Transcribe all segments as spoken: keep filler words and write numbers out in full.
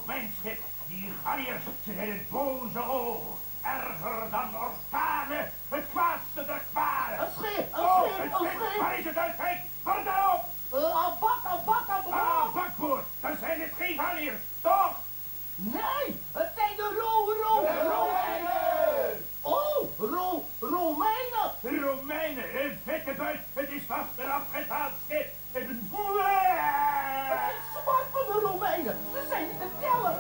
mijn schip. Die galliërs, ze zijn het boze oog. Erger dan orkanen, het kwaadste der kwaden. Een schip, een Oh, schip, het een schip, schip. waar is het uit? Kijk, wat daarop? Uh, aan bak, aan bak, aan bak. Ah, bakboord, dan zijn het geen galliërs, toch? Nee, het zijn de ro, ro, Romeinen. Oh, ro, Romeinen. Romeinen, een vette buit, het is vast een afgetaald schip. Het is... Het is zwart van de Romeinen, ze zijn niet te tellen.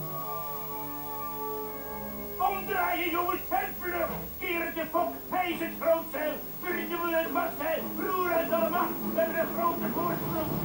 Omdraaien, jongens, en vlug! Keer het de fok, hijs het grootzeil, vernieuwen het wasseil, roer uit alle macht, we hebben een grote voorsprong.